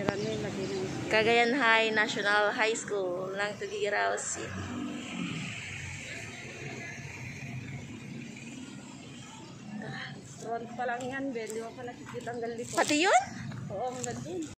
Cagayan High National High School ng Tuguegarao City. Front pa lang yan, Ben. Di mo pa nakikita ang galit. Pati yun? Oo, ang galit.